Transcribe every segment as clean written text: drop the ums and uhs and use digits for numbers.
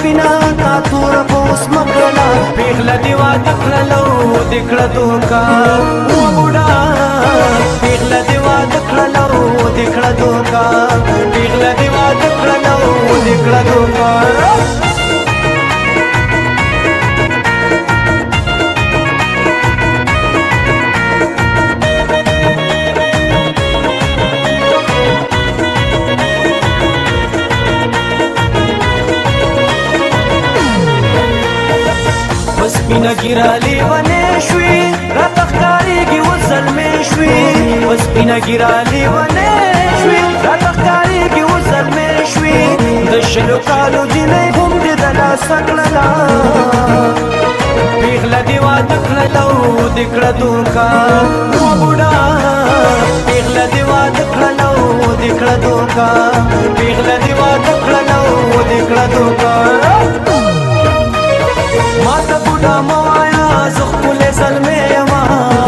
سپینا تا تور پوس مکړلا پیغله دیوا دکړلو دکړه دوکا و بوډا پیغله دیوا دکړلو دکړه دوکا پیغله دیوا دکړلو دکړه دوکا سپینا ګیرا لیوانې شوې راته ښکارېږي اوس زلمې شوې سپینا ګیرا لیوانې شوې راته ښکارېږي اوس زلمې شوې د شلو کالو جینۍ هم دې د لاسه کړله پیغله دې واده کړله دې کړه دوکا و بوډا پیغله دې واده کړله دې کړه دوکا پیغله دې واده کړله دې کړه دوکا ماته بوډا موایا زه ښکلی زلمی یما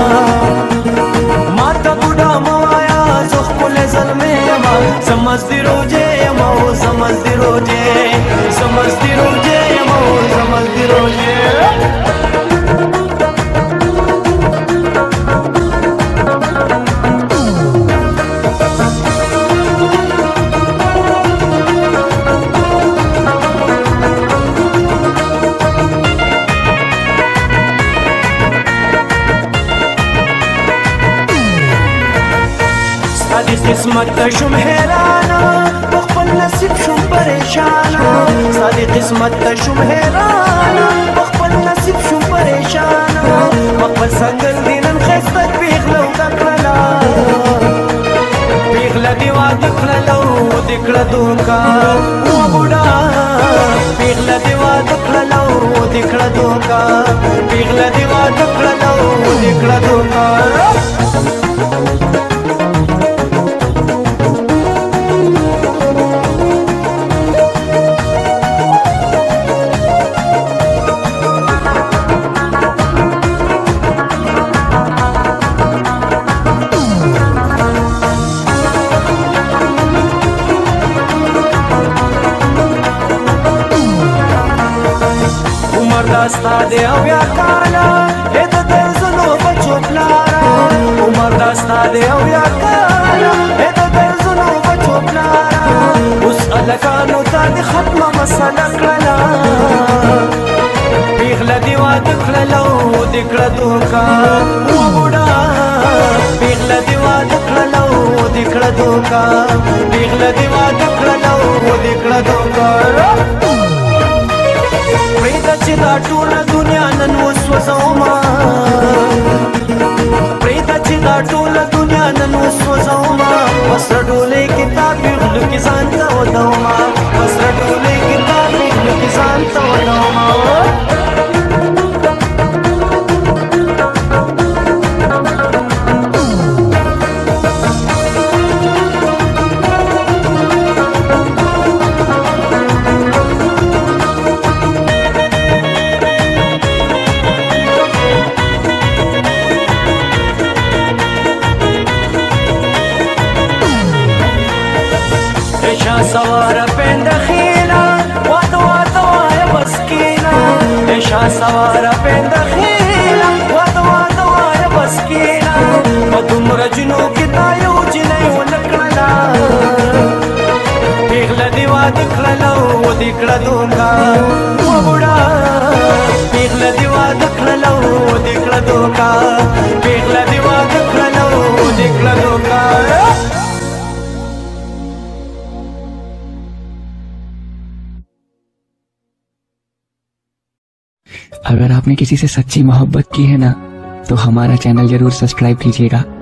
ماته بوډا موایا زه ښکلی زلمی یما زه مزدي روجې یما او زه مزدي روجې زه مزدي روجې یما او زه مزدي روجې قسمت ته شوم حیرانه په خپل نصیب شوم پریشانه ستا د قسمت ته شوم حیرانه په خپل نصیب شوم پریشانه په خپل سنګل دې نن ښایسته پیغله وده کړله پیغله دې واده کړله دې کړه دوکا و بوډا پیغله دې واده کړله دې کړه دوکا پیغله دې واده کړله دې کړه دوکا داستا دی او یا کالا اې د درزنو بچو پلارا عمر داستا دی او یا کالا اې د درزنو بچو پلارا اوس هلکانو ته د ختمه مسله کړله پیغله دې واده کړله دې کړه دوکا و بوډا پیغله دې واده کړله دې کړه دوکا پیغله دې واده کړله دې کړه دوکا پریده چې دا ټوله دنیا نن وسوځومه پریده چې دا ټوله دنیا نن وسوځومه په سره ډولۍ کې تا پیغلو کې ځان ته ودومه په سره ډولۍ کې تا پیغلو کې ځان ته ودومه سوار پندخینا واتو واتو آیا بسکینا ایشا سوار پندخینا واتو واتو آیا بسکینا و دمر جنو کی تایو جنیو لکڑلا پیغله دیوا دکڑلا و دکڑا دوکا و بوڑا پیغله دیوا دکڑلا و دکڑا دوکا پیغله دیوا دکڑلا و دکڑا دوکا अगर आपने किसी से सच्ची मोहब्बत की है ना तो हमारा चैनल जरूर सब्सक्राइब कीजिएगा।